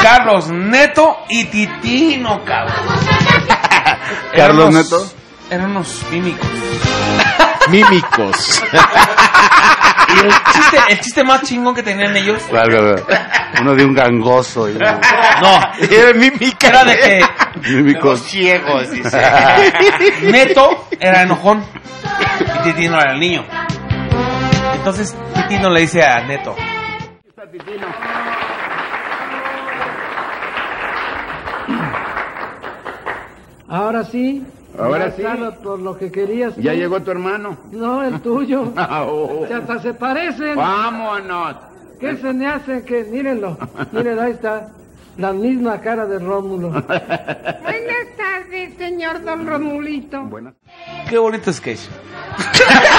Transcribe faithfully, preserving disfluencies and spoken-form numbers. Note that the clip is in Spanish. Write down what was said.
Carlos Neto y Titino, cabrón. Carlos unos, Neto. Eran unos mímicos. Mímicos. Y el chiste, el chiste más chingón que tenían ellos. Claro, uno de un gangoso. Y... No, era mímica. Era de que. Mímicos. Ciegos, dice. Neto era enojón y Titino era el niño. Entonces Titino le dice a Neto: Ahora sí. Ahora ya sí. sabes por lo que querías. Ya tú. llegó tu hermano. No, el tuyo. Oh. Que hasta se parecen. Vámonos. ¿Qué se me hace que, mírenlo, miren, ahí está, la misma cara de Rómulo. Buenas tardes, señor don Romulito. Buenas. Qué bonito sketch.